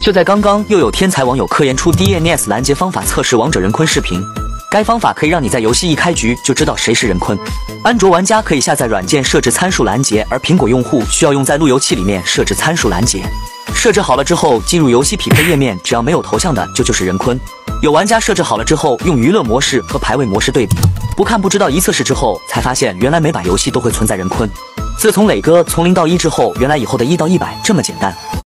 就在刚刚，又有天才网友科研出 DNS 拦截方法测试王者人坤视频。该方法可以让你在游戏一开局就知道谁是人坤。安卓玩家可以下载软件设置参数拦截，而苹果用户需要用在路由器里面设置参数拦截。设置好了之后，进入游戏匹配页面，只要没有头像的就是人坤。有玩家设置好了之后，用娱乐模式和排位模式对比，不看不知道，一测试之后才发现，原来每把游戏都会存在人坤。自从磊哥从0到1之后，原来以后的1到100这么简单。